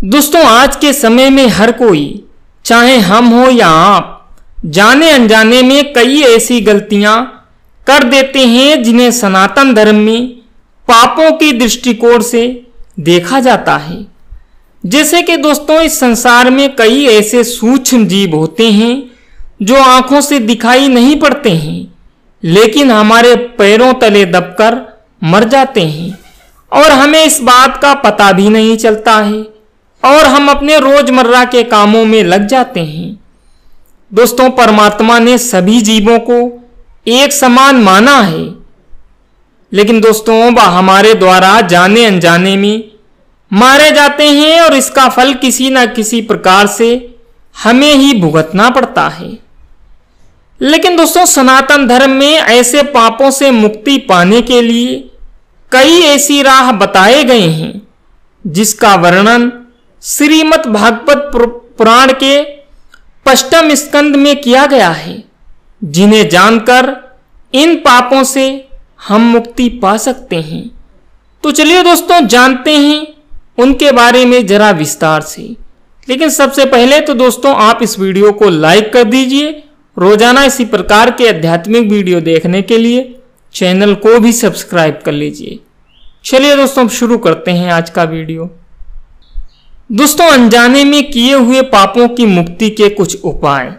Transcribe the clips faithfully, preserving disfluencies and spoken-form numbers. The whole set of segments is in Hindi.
दोस्तों आज के समय में हर कोई, चाहे हम हो या आप, जाने अनजाने में कई ऐसी गलतियां कर देते हैं जिन्हें सनातन धर्म में पापों की दृष्टिकोण से देखा जाता है। जैसे कि दोस्तों इस संसार में कई ऐसे सूक्ष्म जीव होते हैं जो आंखों से दिखाई नहीं पड़ते हैं, लेकिन हमारे पैरों तले दबकर मर जाते हैं और हमें इस बात का पता भी नहीं चलता है और हम अपने रोजमर्रा के कामों में लग जाते हैं। दोस्तों परमात्मा ने सभी जीवों को एक समान माना है, लेकिन दोस्तों वह हमारे द्वारा जाने अनजाने में मारे जाते हैं और इसका फल किसी न किसी प्रकार से हमें ही भुगतना पड़ता है। लेकिन दोस्तों सनातन धर्म में ऐसे पापों से मुक्ति पाने के लिए कई ऐसी राह बताए गए हैं जिसका वर्णन श्रीमद् भागवत पुराण के पंचम स्कंद में किया गया है, जिन्हें जानकर इन पापों से हम मुक्ति पा सकते हैं। तो चलिए दोस्तों जानते हैं उनके बारे में जरा विस्तार से। लेकिन सबसे पहले तो दोस्तों आप इस वीडियो को लाइक कर दीजिए। रोजाना इसी प्रकार के आध्यात्मिक वीडियो देखने के लिए चैनल को भी सब्सक्राइब कर लीजिए। चलिए दोस्तों शुरू करते हैं आज का वीडियो। दोस्तों अनजाने में किए हुए पापों की मुक्ति के कुछ उपाय।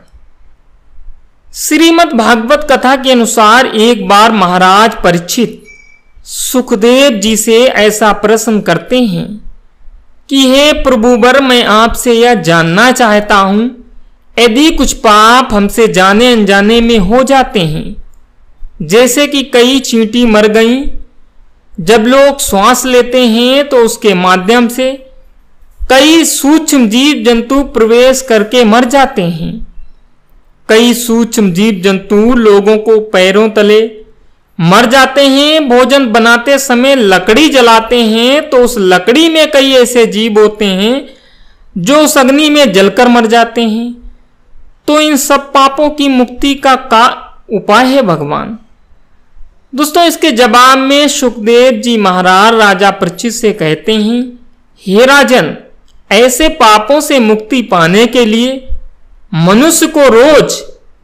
श्रीमद् भागवत कथा के अनुसार एक बार महाराज परीक्षित सुखदेव जी से ऐसा प्रश्न करते हैं कि हे प्रभुवर, मैं आपसे यह जानना चाहता हूं, यदि कुछ पाप हमसे जाने अनजाने में हो जाते हैं, जैसे कि कई चींटी मर गईं, जब लोग श्वास लेते हैं तो उसके माध्यम से कई सूक्ष्म जीव जंतु प्रवेश करके मर जाते हैं। कई सूक्ष्म जीव जंतु लोगों को पैरों तले मर जाते हैं। भोजन बनाते समय लकड़ी जलाते हैं तो उस लकड़ी में कई ऐसे जीव होते हैं जो उस अग्नि में जलकर मर जाते हैं। तो इन सब पापों की मुक्ति का का उपाय है भगवान। दोस्तों इसके जवाब में सुखदेव जी महाराज राजा परीक्षित से कहते हैं, हे राजन, ऐसे पापों से मुक्ति पाने के लिए मनुष्य को रोज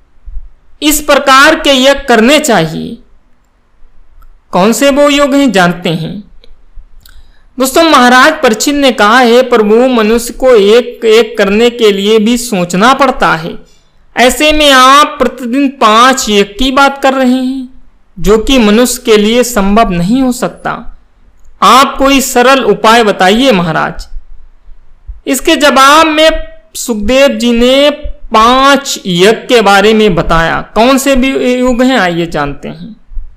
इस प्रकार के यज्ञ करने चाहिए। कौन से वो योग हैं जानते हैं। दोस्तों महाराज परीक्षित ने कहा, हे प्रभु, मनुष्य को एक एक करने के लिए भी सोचना पड़ता है। ऐसे में आप प्रतिदिन पांच यज्ञ की बात कर रहे हैं, जो कि मनुष्य के लिए संभव नहीं हो सकता। आप कोई सरल उपाय बताइए महाराज। इसके जवाब में सुखदेव जी ने पांच यज्ञ के बारे में बताया। कौन से भी युग हैं आइए जानते हैं।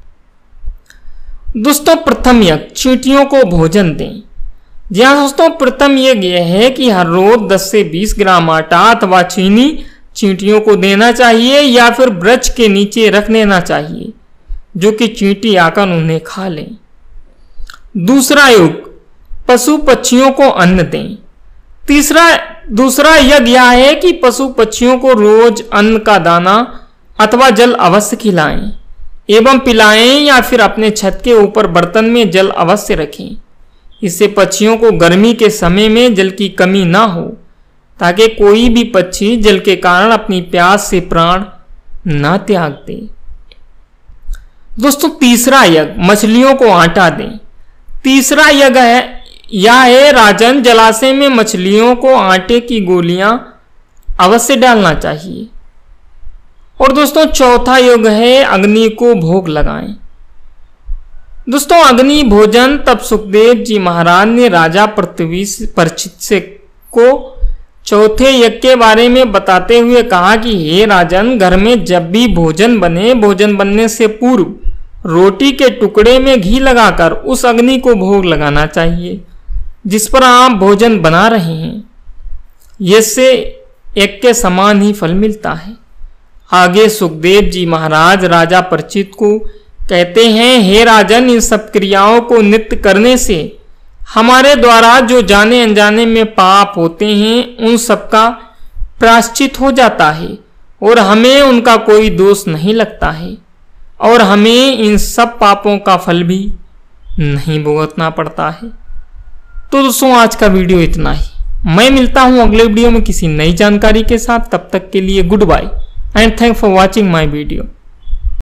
दोस्तों प्रथम यज्ञ, चींटियों को भोजन दें। जी हाँ दोस्तों, प्रथम यज्ञ यह है कि हर रोज दस से बीस ग्राम आटा अथवा चीनी चींटियों को देना चाहिए या फिर वृक्ष के नीचे रख देना चाहिए, जो कि चींटी आकर उन्हें खा लें। दूसरा युग, पशु पक्षियों को अन्न दें। तीसरा दूसरा यज्ञ यह है कि पशु पक्षियों को रोज अन्न का दाना अथवा जल अवश्य खिलाएं एवं पिलाएं या फिर अपने छत के ऊपर बर्तन में जल अवश्य रखें। इससे पक्षियों को गर्मी के समय में जल की कमी ना हो, ताकि कोई भी पक्षी जल के कारण अपनी प्यास से प्राण ना त्याग दे। दोस्तों तीसरा यज्ञ, मछलियों को आटा दें। तीसरा यज्ञ है यह है राजन, जलाशय में मछलियों को आटे की गोलियां अवश्य डालना चाहिए। और दोस्तों चौथा योग है अग्नि को भोग लगाएं। दोस्तों अग्नि भोजन तब सुखदेव जी महाराज ने राजा परीक्षित से को चौथे यज्ञ के बारे में बताते हुए कहा कि हे राजन, घर में जब भी भोजन बने, भोजन बनने से पूर्व रोटी के टुकड़े में घी लगाकर उस अग्नि को भोग लगाना चाहिए जिस पर आप भोजन बना रहे हैं। इससे एक के समान ही फल मिलता है। आगे सुखदेव जी महाराज राजा परीक्षित को कहते हैं, हे राजन, इन सब क्रियाओं को नित्य करने से हमारे द्वारा जो जाने अनजाने में पाप होते हैं उन सब का प्रायश्चित हो जाता है और हमें उनका कोई दोष नहीं लगता है और हमें इन सब पापों का फल भी नहीं भुगतना पड़ता है। तो दोस्तों आज का वीडियो इतना ही। मैं मिलता हूं अगले वीडियो में किसी नई जानकारी के साथ। तब तक के लिए good bye and thank for watching my video.